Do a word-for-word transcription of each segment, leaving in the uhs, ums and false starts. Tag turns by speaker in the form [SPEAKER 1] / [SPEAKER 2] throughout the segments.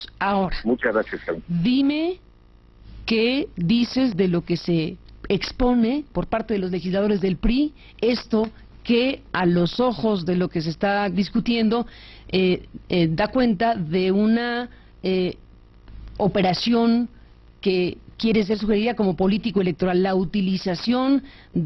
[SPEAKER 1] Ahora,
[SPEAKER 2] muchas gracias, Carmen.
[SPEAKER 1] Dime qué dices de lo que se expone por parte de los legisladores del P R I, esto que a los ojos de lo que se está discutiendo eh, eh, da cuenta de una eh, operación que quiere ser sugerida como político electoral, la utilización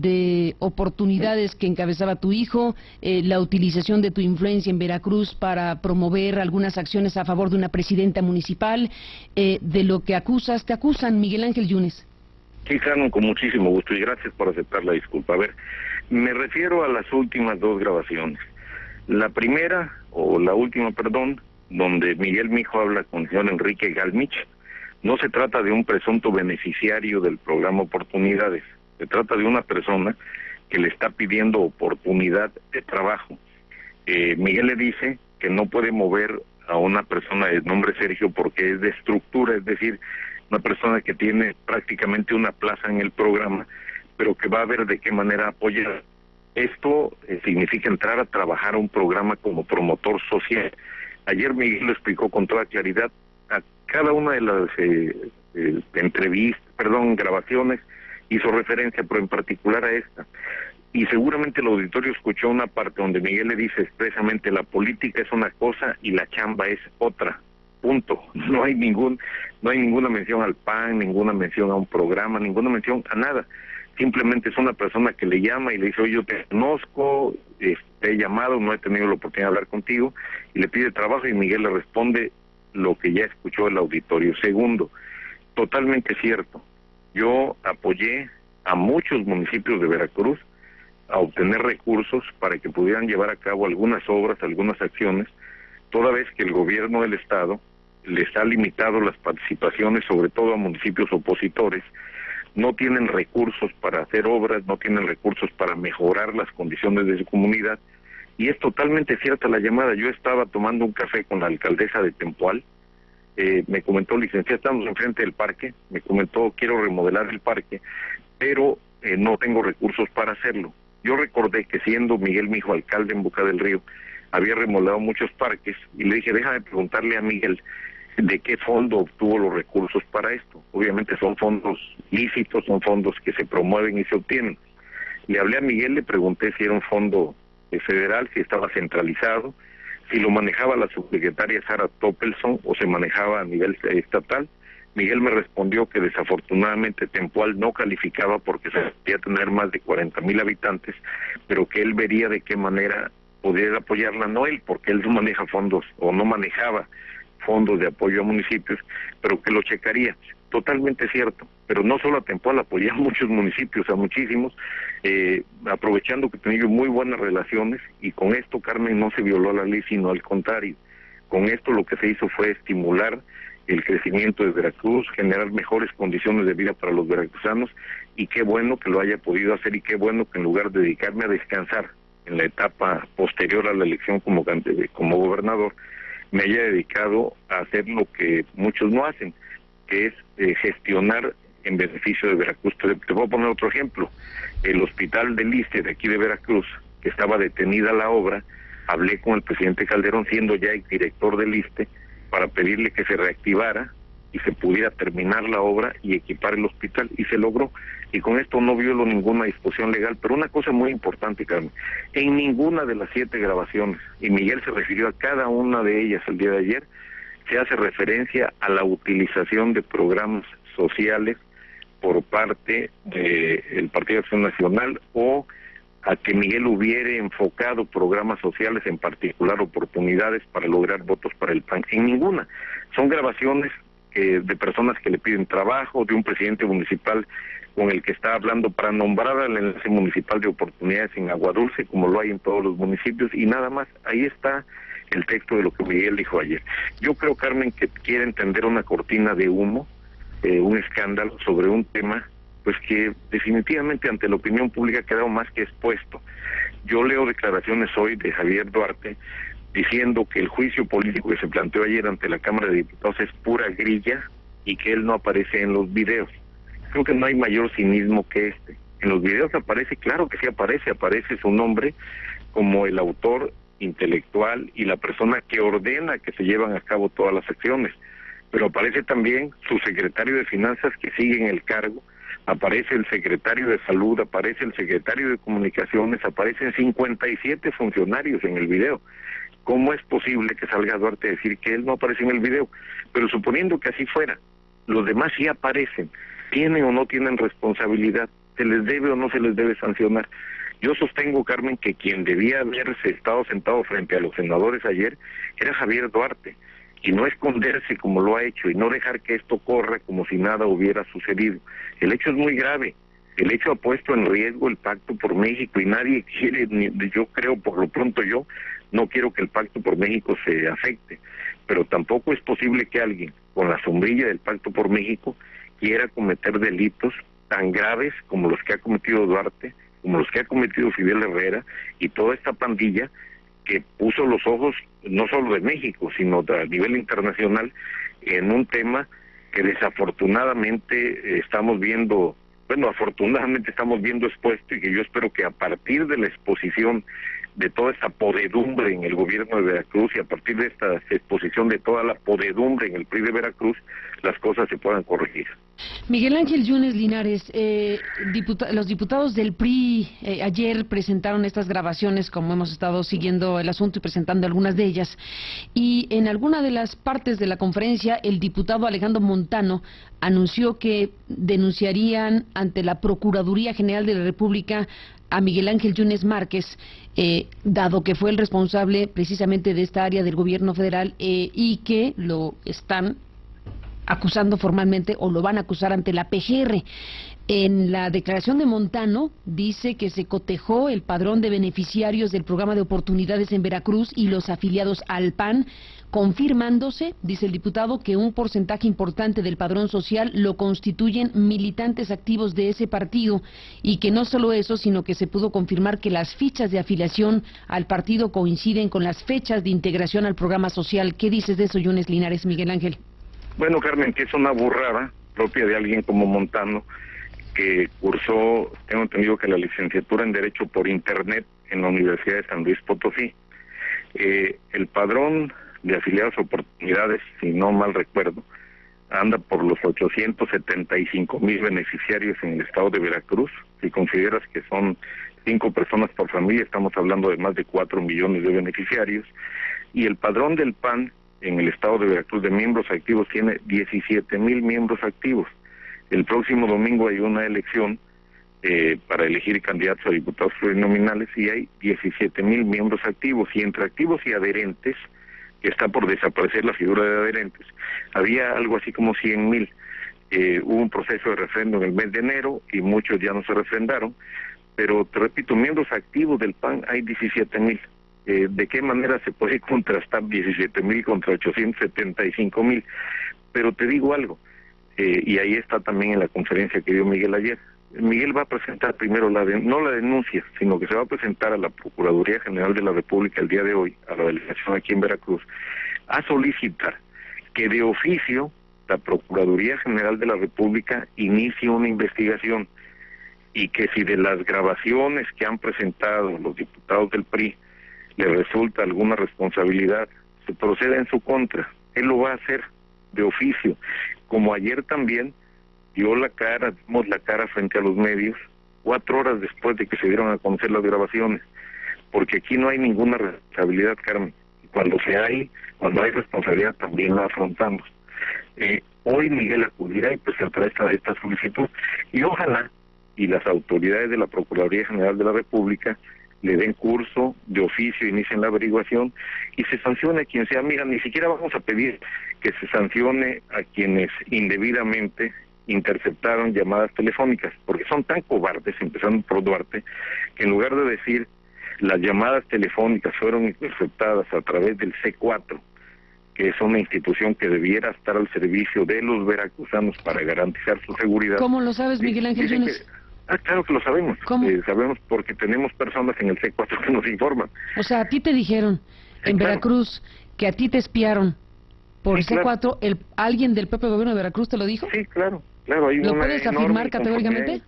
[SPEAKER 1] de oportunidades que encabezaba tu hijo, eh, la utilización de tu influencia en Veracruz para promover algunas acciones a favor de una presidenta municipal, eh, de lo que acusas, te acusan, Miguel Ángel Yunes.
[SPEAKER 2] Sí, Carmen, con muchísimo gusto y gracias por aceptar la disculpa. A ver, me refiero a las últimas dos grabaciones. La primera, o la última, perdón, donde Miguel Mijo habla con el señor Enrique Galmich. No se trata de un presunto beneficiario del programa Oportunidades, se trata de una persona que le está pidiendo oportunidad de trabajo. Eh, Miguel le dice que no puede mover a una persona de nombre Sergio porque es de estructura, es decir, una persona que tiene prácticamente una plaza en el programa, pero que va a ver de qué manera apoyar. Esto eh, significa entrar a trabajar a un programa como promotor social. Ayer Miguel lo explicó con toda claridad. A cada una de las eh, eh, entrevistas, perdón, grabaciones, hizo referencia, pero en particular a esta. Y seguramente el auditorio escuchó una parte donde Miguel le dice expresamente: la política es una cosa y la chamba es otra. Punto. No hay ningún, no hay ninguna mención al P A N, ninguna mención a un programa, ninguna mención a nada. Simplemente es una persona que le llama y le dice: oye, yo te conozco, eh, te he llamado, no he tenido la oportunidad de hablar contigo, y le pide trabajo, y Miguel le responde lo que ya escuchó el auditorio. Segundo, totalmente cierto, yo apoyé a muchos municipios de Veracruz a obtener recursos para que pudieran llevar a cabo algunas obras, algunas acciones, toda vez que el gobierno del estado les ha limitado las participaciones, sobre todo a municipios opositores. No tienen recursos para hacer obras, no tienen recursos para mejorar las condiciones de su comunidad. Y es totalmente cierta la llamada. Yo estaba tomando un café con la alcaldesa de Tempoal, eh, me comentó: licenciada, estamos enfrente del parque, me comentó: quiero remodelar el parque, pero eh, no tengo recursos para hacerlo. Yo recordé que siendo Miguel Mijo alcalde en Boca del Río, había remodelado muchos parques, y le dije: déjame preguntarle a Miguel de qué fondo obtuvo los recursos para esto. Obviamente son fondos lícitos, son fondos que se promueven y se obtienen. Le hablé a Miguel, le pregunté si era un fondo federal, si estaba centralizado, si lo manejaba la subsecretaria Sara Toppelson o se manejaba a nivel estatal. Miguel me respondió que desafortunadamente Tempoal no calificaba porque se podía tener más de cuarenta mil habitantes, pero que él vería de qué manera poder apoyarla, no él, porque él no maneja fondos o no manejaba fondos de apoyo a municipios, pero que lo checaría. Totalmente cierto, pero no solo a Tempoal, apoyé a muchos municipios, a muchísimos, eh, aprovechando que tenía muy buenas relaciones, y con esto, Carmen, no se violó la ley, sino al contrario. Con esto lo que se hizo fue estimular el crecimiento de Veracruz, generar mejores condiciones de vida para los veracruzanos, y qué bueno que lo haya podido hacer, y qué bueno que en lugar de dedicarme a descansar en la etapa posterior a la elección como, como gobernador, me haya dedicado a hacer lo que muchos no hacen, que es eh, gestionar en beneficio de Veracruz. Te, te voy a poner otro ejemplo. El hospital del Iste de aquí de Veracruz, que estaba detenida la obra, hablé con el presidente Calderón, siendo ya el director del Iste, para pedirle que se reactivara y se pudiera terminar la obra y equipar el hospital, y se logró. Y con esto no violo ninguna disposición legal. Pero una cosa muy importante, Carmen: en ninguna de las siete grabaciones, y Miguel se refirió a cada una de ellas el día de ayer, se hace referencia a la utilización de programas sociales por parte del Partido de Acción Nacional, o a que Miguel hubiere enfocado programas sociales, en particular oportunidades, para lograr votos para el P A N. En ninguna. Son grabaciones eh, de personas que le piden trabajo, de un presidente municipal con el que está hablando para nombrar al enlace municipal de oportunidades en Agua Dulce, como lo hay en todos los municipios, y nada más. Ahí está el texto de lo que Miguel dijo ayer. Yo creo, Carmen, que quiere entender una cortina de humo, eh, un escándalo sobre un tema pues que definitivamente ante la opinión pública ha quedado más que expuesto. Yo leo declaraciones hoy de Javier Duarte diciendo que el juicio político que se planteó ayer ante la Cámara de Diputados es pura grilla y que él no aparece en los videos. Creo que no hay mayor cinismo que este. En los videos aparece, claro que sí aparece, aparece su nombre como el autor intelectual y la persona que ordena que se llevan a cabo todas las acciones. pero aparece también su secretario de Finanzas que sigue en el cargo, aparece el secretario de Salud, aparece el secretario de Comunicaciones, aparecen cincuenta y siete funcionarios en el video. ¿Cómo es posible que salga Duarte a decir que él no aparece en el video? Pero suponiendo que así fuera, los demás sí aparecen, ¿tienen o no tienen responsabilidad? ¿Se les debe o no se les debe sancionar? Yo sostengo, Carmen, que quien debía haberse estado sentado frente a los senadores ayer era Javier Duarte, y no esconderse como lo ha hecho, y no dejar que esto corra como si nada hubiera sucedido. El hecho es muy grave, el hecho ha puesto en riesgo el Pacto por México, y nadie quiere, ni, yo creo, por lo pronto yo, no quiero que el Pacto por México se afecte, pero tampoco es posible que alguien con la sombrilla del Pacto por México quiera cometer delitos tan graves como los que ha cometido Duarte, como los que ha cometido Fidel Herrera y toda esta pandilla que puso los ojos no solo de México, sino a nivel internacional en un tema que desafortunadamente estamos viendo, bueno, afortunadamente estamos viendo expuesto, y que yo espero que a partir de la exposición de toda esta podedumbre en el gobierno de Veracruz y a partir de esta exposición de toda la podedumbre en el P R I de Veracruz, las cosas se puedan corregir.
[SPEAKER 1] Miguel Ángel Yunes Linares, eh, diputa los diputados del P R I eh, ayer presentaron estas grabaciones, como hemos estado siguiendo el asunto y presentando algunas de ellas, y en alguna de las partes de la conferencia el diputado Alejandro Montano anunció que denunciarían ante la Procuraduría General de la República a Miguel Ángel Yunes Márquez, eh, dado que fue el responsable precisamente de esta área del gobierno federal eh, y que lo están acusando formalmente o lo van a acusar ante la P G R. En la declaración de Montano dice que se cotejó el padrón de beneficiarios del programa de oportunidades en Veracruz y los afiliados al P A N, confirmándose, dice el diputado, que un porcentaje importante del padrón social lo constituyen militantes activos de ese partido, y que no solo eso, sino que se pudo confirmar que las fichas de afiliación al partido coinciden con las fechas de integración al programa social. ¿Qué dices de eso, Yunes Linares, Miguel Ángel?
[SPEAKER 2] Bueno, Carmen, que es una burrada propia de alguien como Montano, que cursó, tengo entendido que la licenciatura en Derecho por Internet en la Universidad de San Luis Potosí. Eh, el padrón de afiliados a oportunidades, si no mal recuerdo, anda por los ochocientos setenta y cinco mil beneficiarios en el estado de Veracruz. Si consideras que son cinco personas por familia, estamos hablando de más de cuatro millones de beneficiarios. Y el padrón del P A N en el estado de Veracruz de miembros activos tiene diecisiete mil miembros activos. El próximo domingo hay una elección eh, para elegir candidatos a diputados plurinominales y hay diecisiete mil miembros activos, y entre activos y adherentes, que está por desaparecer la figura de adherentes, había algo así como cien mil. Eh, hubo un proceso de refrendo en el mes de enero y muchos ya no se refrendaron, pero te repito, miembros activos del P A N hay diecisiete mil. Eh, ¿De qué manera se puede contrastar diecisiete mil contra ochocientos setenta y cinco mil? Pero te digo algo, eh, y ahí está también en la conferencia que dio Miguel ayer. Miguel va a presentar primero, la de, no la denuncia, sino que se va a presentar a la Procuraduría General de la República el día de hoy, a la delegación aquí en Veracruz, a solicitar que de oficio la Procuraduría General de la República inicie una investigación, y que si de las grabaciones que han presentado los diputados del P R I le resulta alguna responsabilidad, se proceda en su contra. Él lo va a hacer de oficio, como ayer también dio la cara, dimos la cara frente a los medios, cuatro horas después de que se dieron a conocer las grabaciones, porque aquí no hay ninguna responsabilidad, Carmen. Cuando se hay, cuando hay responsabilidad también la afrontamos. Eh, hoy Miguel acudirá y presentará esta, esta solicitud, y ojalá y las autoridades de la Procuraduría General de la República le den curso de oficio, inicien la averiguación y se sancione a quien sea. Mira, ni siquiera vamos a pedir que se sancione a quienes indebidamente interceptaron llamadas telefónicas, porque son tan cobardes, empezando por Duarte, que en lugar de decir las llamadas telefónicas fueron interceptadas a través del C cuatro, que es una institución que debiera estar al servicio de los veracruzanos para garantizar su seguridad.
[SPEAKER 1] ¿Cómo lo sabes, Miguel Ángel Yunes?
[SPEAKER 2] Ah, claro que lo sabemos.
[SPEAKER 1] ¿Cómo?
[SPEAKER 2] Eh, sabemos porque tenemos personas en el C cuatro que nos informan.
[SPEAKER 1] O sea, a ti te dijeron
[SPEAKER 2] Sí,
[SPEAKER 1] en
[SPEAKER 2] claro.
[SPEAKER 1] Veracruz que a ti te espiaron por
[SPEAKER 2] Sí,
[SPEAKER 1] C cuatro, el, ¿alguien del propio gobierno de Veracruz te lo dijo?
[SPEAKER 2] Sí, claro, claro. Hay
[SPEAKER 1] ¿Lo
[SPEAKER 2] una
[SPEAKER 1] puedes
[SPEAKER 2] enorme
[SPEAKER 1] afirmar categóricamente?
[SPEAKER 2] inconformidad.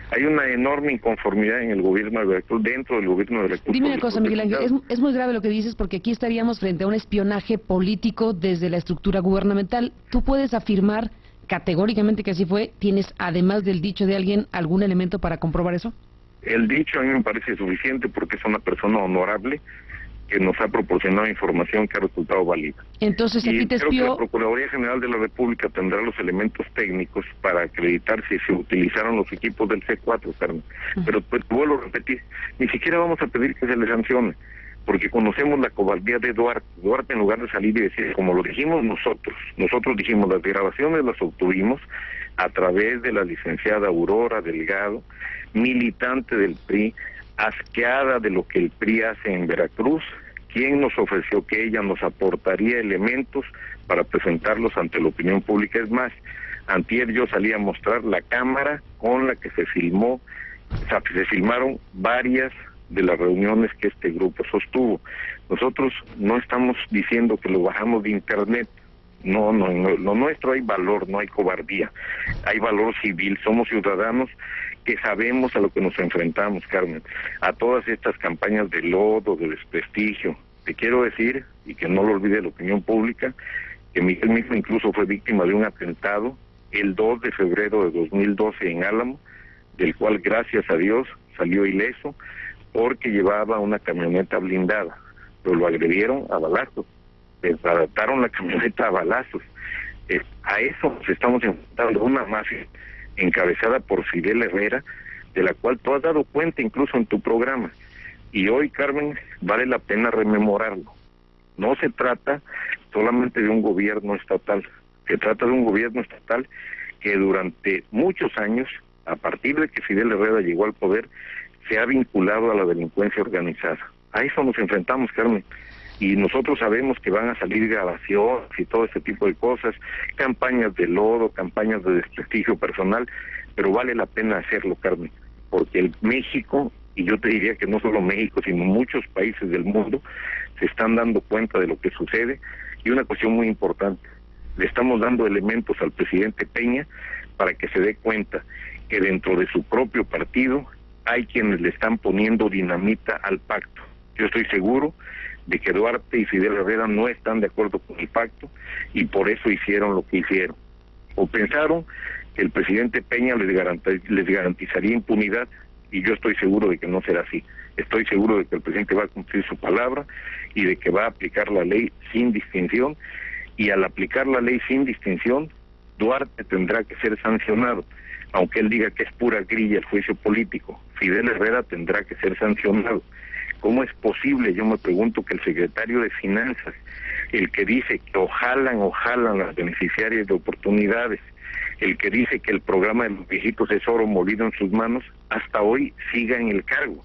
[SPEAKER 2] Hay una enorme inconformidad en el gobierno de Veracruz, dentro del gobierno de Veracruz.
[SPEAKER 1] Dime una cosa, Miguel Ángel, es, es muy grave lo que dices porque aquí estaríamos frente a un espionaje político desde la estructura gubernamental. ¿Tú puedes afirmar categóricamente que así fue? ¿Tienes, además del dicho de alguien, algún elemento para comprobar eso?
[SPEAKER 2] El dicho a mí me parece suficiente porque es una persona honorable que nos ha proporcionado información que ha resultado válida.
[SPEAKER 1] Entonces, aquí te
[SPEAKER 2] creo
[SPEAKER 1] espió...
[SPEAKER 2] que la Procuraduría General de la República tendrá los elementos técnicos para acreditar si se utilizaron los equipos del C cuatro, Carmen. Uh-huh. Pero pues, vuelvo a repetir, ni siquiera vamos a pedir que se le sancione, porque conocemos la cobardía de Duarte. Duarte, en lugar de salir y decir, como lo dijimos nosotros, nosotros dijimos, las grabaciones las obtuvimos a través de la licenciada Aurora Delgado, militante del P R I, asqueada de lo que el P R I hace en Veracruz, quien nos ofreció que ella nos aportaría elementos para presentarlos ante la opinión pública. Es más, antier yo salí a mostrar la cámara con la que se filmó, o sea, se filmaron varias de las reuniones que este grupo sostuvo. Nosotros no estamos diciendo que lo bajamos de internet, no, no, no, lo nuestro hay valor, no hay cobardía, hay valor civil, somos ciudadanos que sabemos a lo que nos enfrentamos, Carmen, a todas estas campañas de lodo, de desprestigio. Te quiero decir, y que no lo olvide la opinión pública, que Miguel mismo incluso fue víctima de un atentado el dos de febrero de dos mil doce en Álamo, del cual gracias a Dios salió ileso porque llevaba una camioneta blindada, pero lo agredieron a balazos, desbarataron la camioneta a balazos. Eh, a eso nos estamos enfrentando, una mafia encabezada por Fidel Herrera, de la cual tú has dado cuenta incluso en tu programa. Y hoy, Carmen, vale la pena rememorarlo. No se trata solamente de un gobierno estatal, se trata de un gobierno estatal que durante muchos años, a partir de que Fidel Herrera llegó al poder, se ha vinculado a la delincuencia organizada. A eso nos enfrentamos, Carmen. Y nosotros sabemos que van a salir grabaciones y todo ese tipo de cosas, campañas de lodo, campañas de desprestigio personal, pero vale la pena hacerlo, Carmen, porque el México, y yo te diría que no solo México, sino muchos países del mundo, se están dando cuenta de lo que sucede. Y una cuestión muy importante, le estamos dando elementos al presidente Peña para que se dé cuenta que dentro de su propio partido hay quienes le están poniendo dinamita al pacto. Yo estoy seguro de que Duarte y Fidel Herrera no están de acuerdo con el pacto y por eso hicieron lo que hicieron. O pensaron que el presidente Peña les, garantiz les garantizaría impunidad, y yo estoy seguro de que no será así. Estoy seguro de que el presidente va a cumplir su palabra y de que va a aplicar la ley sin distinción, y al aplicar la ley sin distinción, Duarte tendrá que ser sancionado. Aunque él diga que es pura grilla el juicio político, Fidel Herrera tendrá que ser sancionado. ¿Cómo es posible, yo me pregunto, que el secretario de Finanzas, el que dice que ojalan, ojalan las beneficiarias de oportunidades, el que dice que el programa de los viejitos es oro molido en sus manos, hasta hoy siga en el cargo?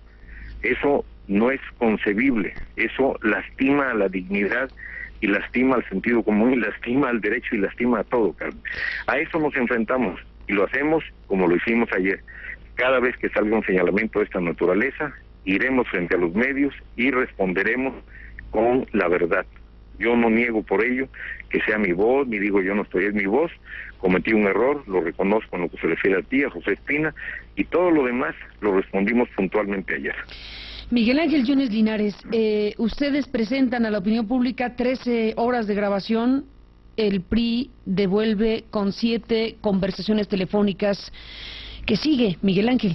[SPEAKER 2] Eso no es concebible, eso lastima a la dignidad y lastima al sentido común y lastima al derecho y lastima a todo, Carmen. A eso nos enfrentamos y lo hacemos como lo hicimos ayer. Cada vez que salga un señalamiento de esta naturaleza, iremos frente a los medios y responderemos con la verdad. Yo no niego por ello que sea mi voz, ni digo yo no estoy, es mi voz. Cometí un error, lo reconozco en lo que se refiere a ti, a José Espina, y todo lo demás lo respondimos puntualmente ayer.
[SPEAKER 1] Miguel Ángel Yunes Linares, eh, ustedes presentan a la opinión pública trece horas de grabación, el P R I devuelve con siete conversaciones telefónicas. ¿Qué sigue, Miguel Ángel?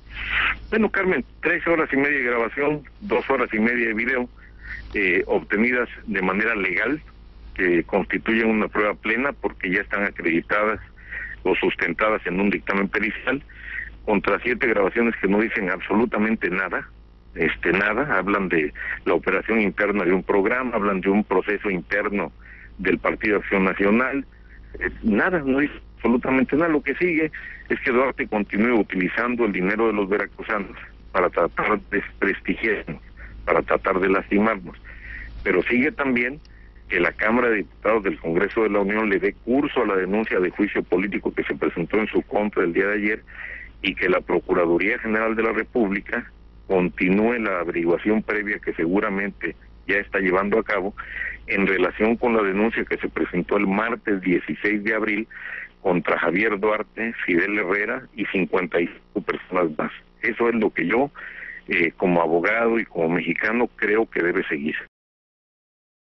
[SPEAKER 2] Bueno, Carmen, tres horas y media de grabación, dos horas y media de video, eh, obtenidas de manera legal, que constituyen una prueba plena porque ya están acreditadas o sustentadas en un dictamen pericial, contra siete grabaciones que no dicen absolutamente nada, este nada, hablan de la operación interna de un programa, hablan de un proceso interno del Partido Acción Nacional, eh, nada, no dice absolutamente nada. Lo que sigue es que Duarte continúe utilizando el dinero de los veracruzanos para tratar de desprestigiarnos, para tratar de lastimarnos, pero sigue también que la Cámara de Diputados del Congreso de la Unión le dé curso a la denuncia de juicio político que se presentó en su contra el día de ayer, y que la Procuraduría General de la República continúe la averiguación previa que seguramente ya está llevando a cabo en relación con la denuncia que se presentó el martes dieciséis de abril contra Javier Duarte, Fidel Herrera y cincuenta y cinco personas más. Eso es lo que yo, eh, como abogado y como mexicano, creo que debe seguir.